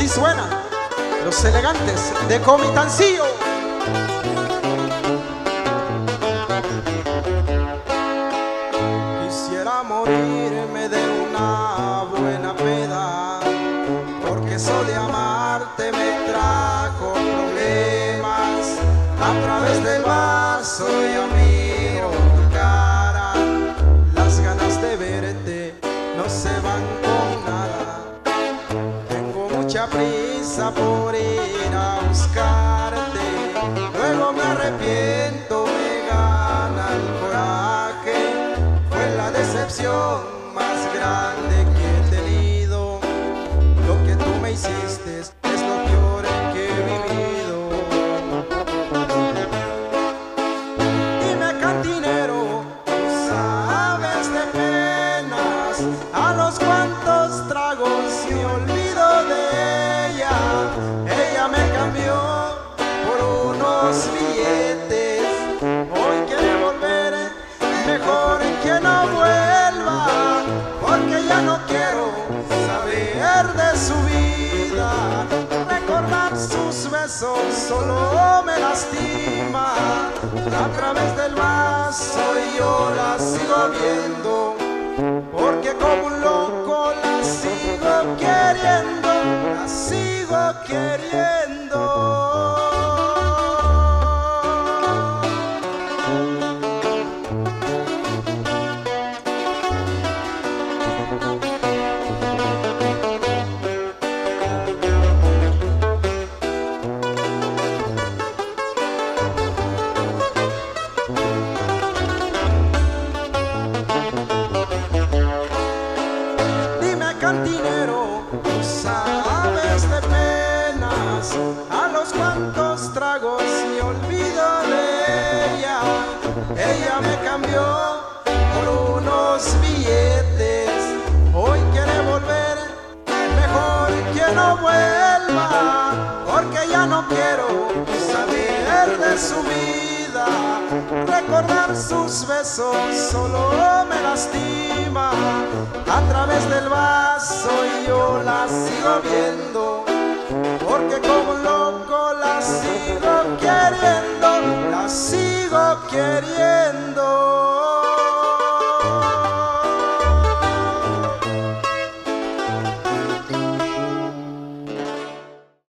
así suenan los elegantes de Comitancillo. Quisiera morirme de una buena peda, porque eso de amarte me trajo problemas. A través del vaso yo miro tu cara, las ganas de verte no se van con nada. Tengo mucha prisa por ir a buscarte, luego me arrepiento, me gana el coraje. Fue la decepción más grande que he tenido. Lo que tú me hiciste es lo peor que he vivido. Dime, cantinero, ¿tú sabes de penas? A los cuantos tragos me olvido de ella. Ella me cambió por unos billetes. Hoy quiere volver, mejor que no vuelva, porque ya no quiero saber de su vida. Recordar sus besos solo me lastima. A través del vaso yo la sigo viendo, porque como un loco la sigo queriendo, la sigo queriendo. Cantinero, tú sabes de penas, a los cuantos tragos me olvido de ella. Ella me cambió por unos billetes. Hoy quiere volver, mejor que no vuelva, porque ya no quiero saber de su vida. Recordar sus besos solo me lastima. A través del vaso yo la sigo viendo, porque como un loco la sigo queriendo, la sigo queriendo.